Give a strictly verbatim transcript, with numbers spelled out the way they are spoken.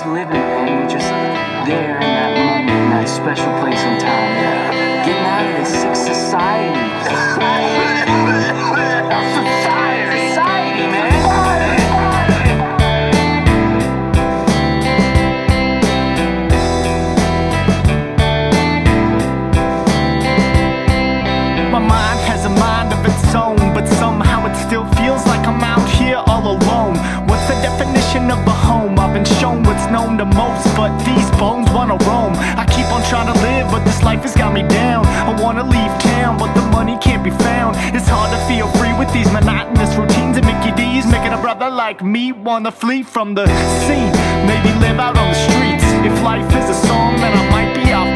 just living, man. You're just there in that moment, in that special place and time. Getting out of this sick society. Society, society, man. My mind has a mind of its own, but somehow it still feels like I'm out here all alone. What's the definition of a home? I've been shown what's known to most, but these bones wanna roam. I keep on trying to live, but this life has got me down. I wanna leave town, but the money can't be found. It's hard to feel free with these monotonous routines and Mickey D's, making a brother like me wanna flee from the scene, maybe live out on the streets. If life is a song, then I might be off